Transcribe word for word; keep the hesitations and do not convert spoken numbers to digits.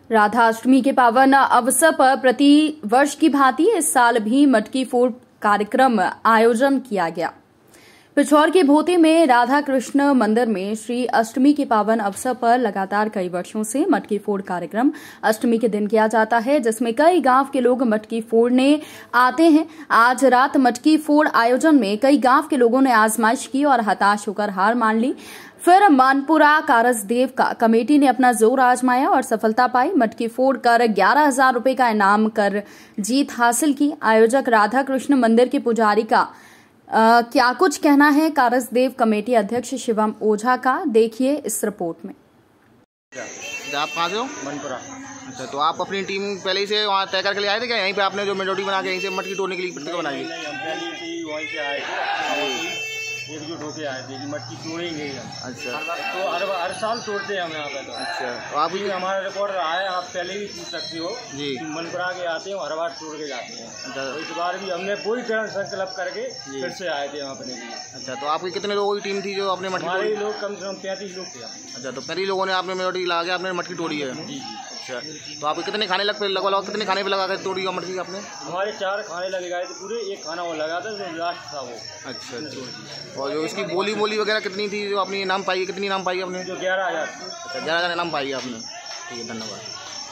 राधाष्टमी के पावन अवसर पर प्रति वर्ष की भांति इस साल भी मटकी फोड़ कार्यक्रम आयोजन किया गया। पिछौर के भोते में राधा कृष्ण मंदिर में श्री अष्टमी के पावन अवसर पर लगातार कई वर्षों से मटकी फोड़ कार्यक्रम अष्टमी के दिन किया जाता है, जिसमें कई गांव के लोग मटकी फोड़ने आते हैं। आज रात मटकी फोड़ आयोजन में कई गांव के लोगों ने आजमाइश की और हताश होकर हार मान ली। फिर मानपुरा कारसदेव का कमेटी ने अपना जोर आजमाया और सफलता पाई। मटकी फोड़ कर ग्यारह हजार रुपए का इनाम कर जीत हासिल की। आयोजक राधा कृष्ण मंदिर के पुजारी का आ, क्या कुछ कहना है कारसदेव कमेटी अध्यक्ष शिवम ओझा का, देखिए इस रिपोर्ट में। आप कहाँ से हो? मनपुरा। अच्छा, तो आप अपनी टीम पहले ही से वहाँ तय करके ले आए थे क्या? यहीं पे आपने जो मेजोरिटी बना के यहीं से मटकी तोड़ने के लिए पट्टिका बनाई? नहीं, हम पहले ही वहीं से आए थे, एकजुट होके आए थे कि मटकी तोड़ेंगे हम। अच्छा, तो हर हर साल तोड़ते हैं हम यहाँ पे। तो अच्छा, तो आप भी हमारा रिकॉर्ड रहा है, आप पहले ही पूछ सकते हो जी। मनपुरा के आते हैं, हर बार तोड़ के जाते हैं। अच्छा, तो इस बार भी हमने पूरी तरह संकल्प करके फिर से आए थे हम अपने लिए। अच्छा, तो आपकी कितने लोगों की टीम थी जो आपने मटकी हमारे तोड़ी? लोग कम से कम पैंतीस लोग थे। अच्छा, तो पैंतीस लोगों ने आपने मेजोरिटी लगा के आपने मटकी तोड़ी है? जी जी। अच्छा, तो आपको कितने खाने लग पे लगवा लगा कितने खाने पे लगा कर तोड़ी मटकी आपने? हमारे चार खाने लगे गए थे पूरे, एक खाना वो लगा था जो लास्ट था वो। अच्छा अच्छा, और जो इसकी बोली बोली वगैरह कितनी थी जो आपने इनाम पाई, कितनी इनाम पाई आपने? जो ग्यारह हजार अच्छा, ग्यारह हजार इनाम पाई आपने। ठीक है, धन्यवाद।